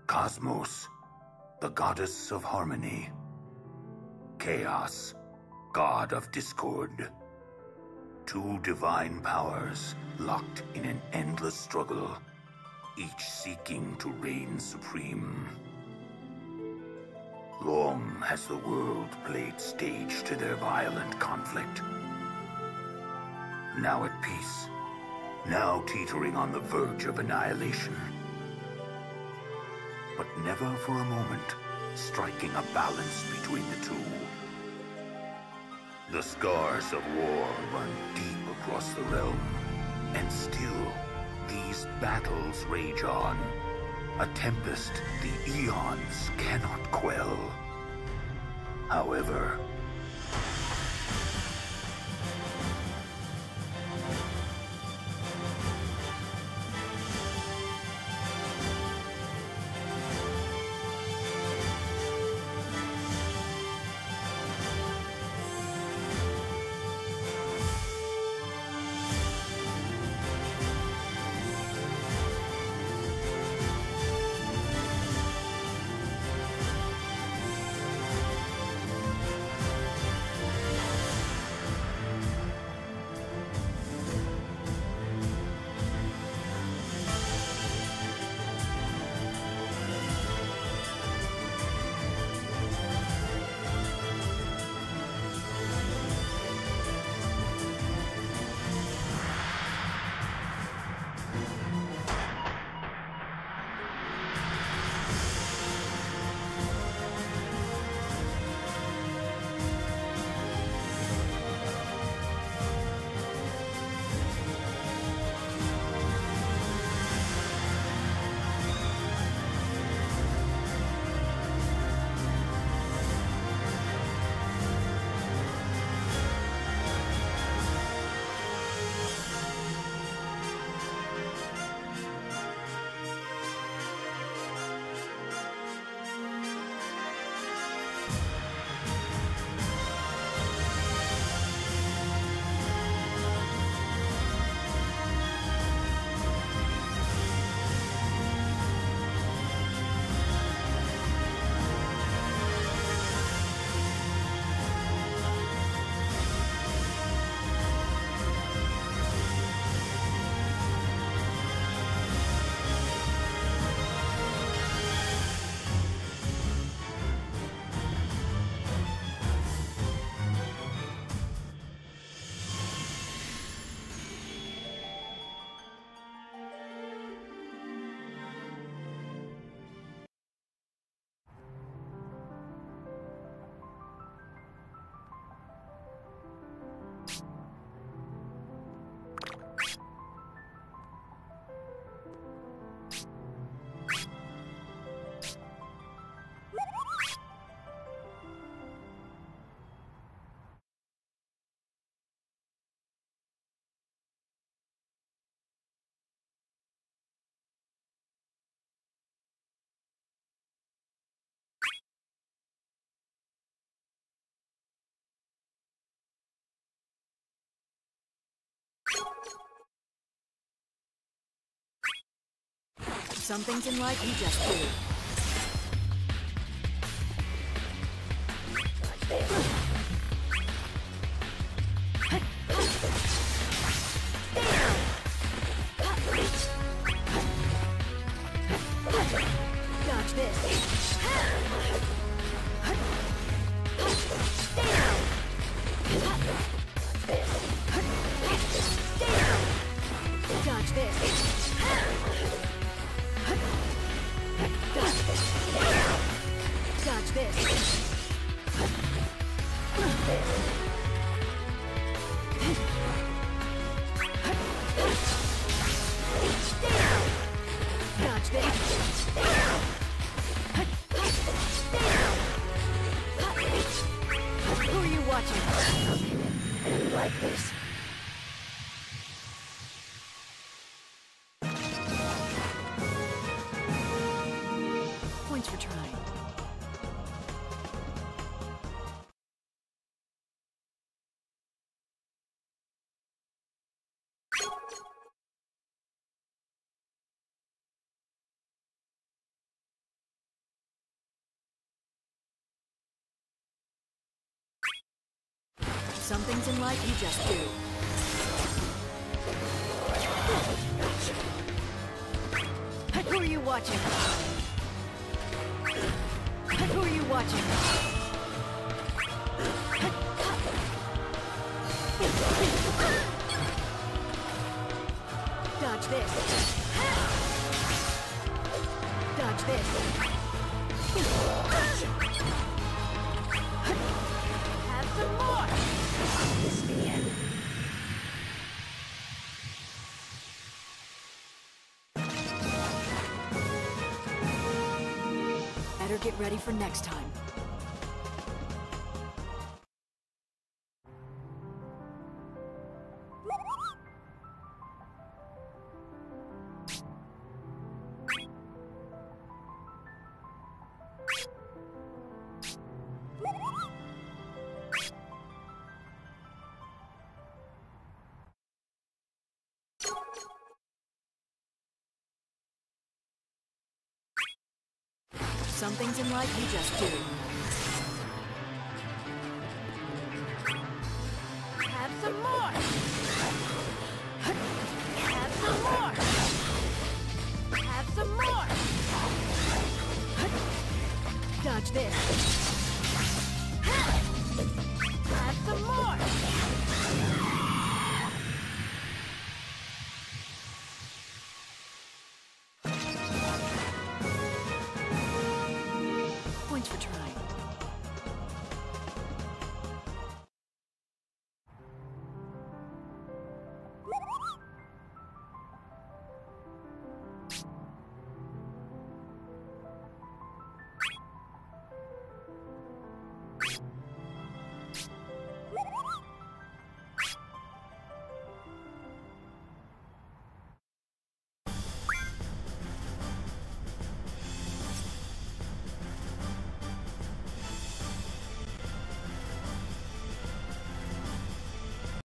Cosmos, the goddess of harmony. Chaos, god of discord. Two divine powers locked in an endless struggle, each seeking to reign supreme. Long has the world played stage to their violent conflict. Now at peace, now teetering on the verge of annihilation. But never for a moment striking a balance between the two. The scars of war run deep across the realm, and still these battles rage on. A tempest the eons cannot quell. However, some things in life you just do. Dodge this. Dodge this. Dodge this. Dodge this. Who are you watching? And like this. Points for trying. Some things in life you just do. Who are you watching? Who are you watching? Dodge this. Dodge this. Have some more. This man. Better get ready for next time. Some things in life you just do.